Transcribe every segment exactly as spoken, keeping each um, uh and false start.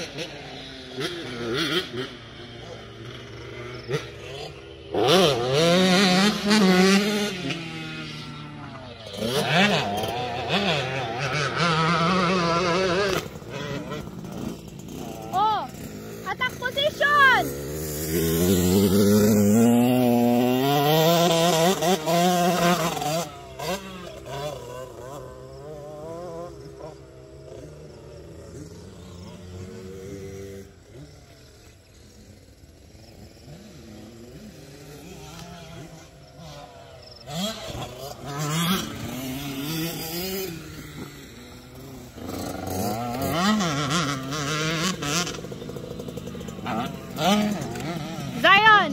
Oh, attack position. Zion!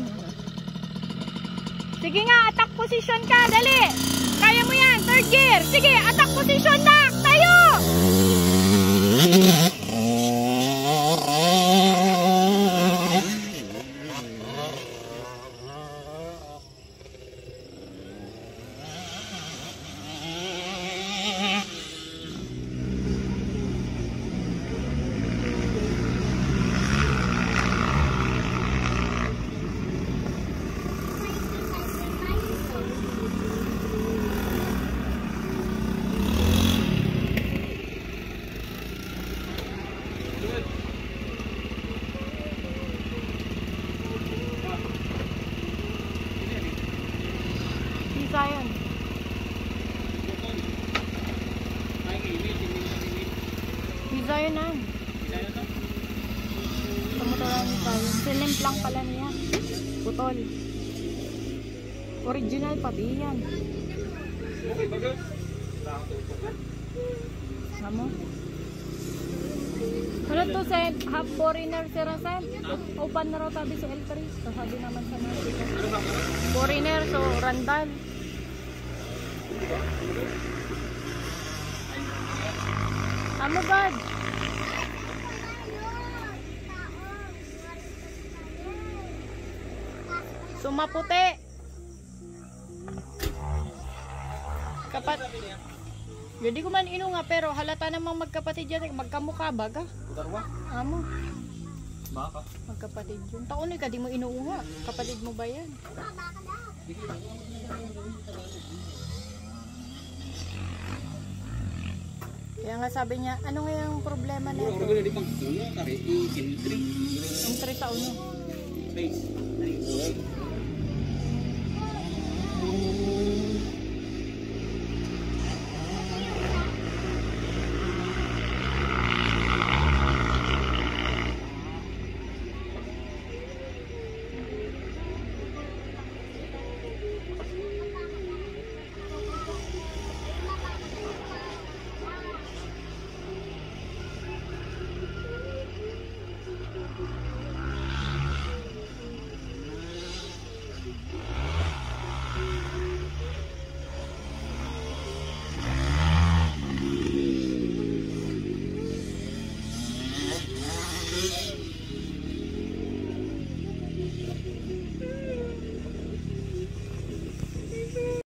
Sige nga, attack position ka, dali! Kaya mo yan, third gear! Sige, attack position na! Tayo! Zion. Si Zion na. Kamutulan ni Zion. Silimp lang pala niya. Putol. Original pati yan. Samo? Ano to, Sen? Half foreigner si Rasen? Open na raw tabi sa L three. So, sabi naman sa Mexico. Foreigner, so Randall. Amo God. Sumaputi. Kapat. Jadi ko man ino nga pero halata namang magkapatid yan. Magkamukha baga. Amo. Baka. Magkapatid yun. Taon eh ka di mo inuunga. Kapatid mo ba yan? Kaya nga sabi niya, ano nga yung problema na ito? Entry sa uno. Base.